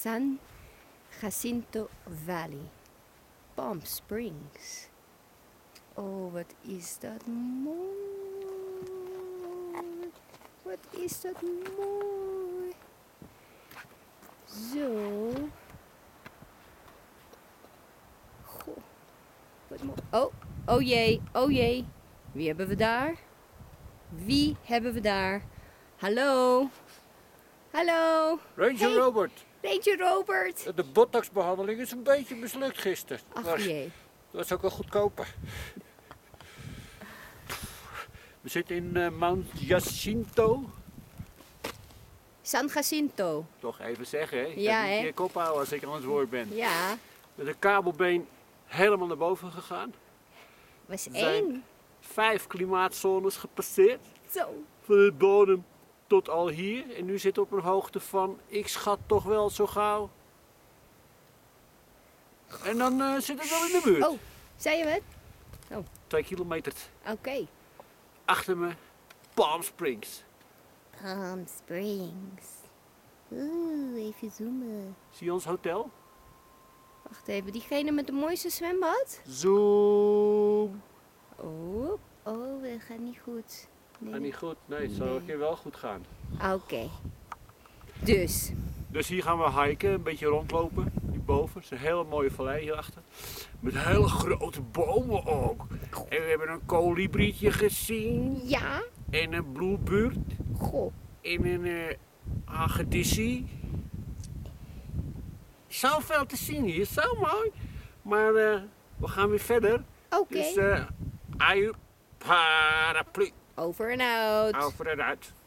San Jacinto Valley. Palm Springs. Oh, wat is dat mooi. Wat is dat mooi. Zo. Goh. Wat mooi. Oh jee, oh jee. Wie hebben we daar? Wie hebben we daar? Hallo? Hallo? Ranger Hey, Robert, Ranger Robert. de botoxbehandeling is een beetje mislukt gisteren. Ach jee. Dat was ook wel goedkoper. We zitten in Mount Jacinto. San Jacinto. Toch even zeggen, hè? Ik Ja, heb een hè? keer kop houden als ik aan het woord ben. Ja, Met een kabelbeen helemaal naar boven gegaan. was We zijn één. 5 klimaatzones gepasseerd. Zo. Van de bodem tot al hier. En nu zit op een hoogte van, ik schat toch wel zo gauw. En dan zit het wel in de buurt. Oh, zei je wat? 2 kilometer Oké. achter me, Palm Springs. Palm Springs. Oeh, even zoomen. Zie je ons hotel? Wacht even, diegene met de mooiste zwembad? Zoom. Oh, dat gaat niet goed. Gaat niet goed? Nee, het zou een keer wel goed gaan. Oké. Dus, Dus hier gaan we hiken, een beetje rondlopen. Hierboven, het is een hele mooie vallei hierachter. Met hele grote bomen ook. En we hebben een kolibrietje gezien. ja. En een bluebird. Goh. En een hagedissie. Zoveel te zien hier, zo mooi. Maar we gaan weer verder. Oké. Dus, aju, paraplu. Over en out. Over en uit.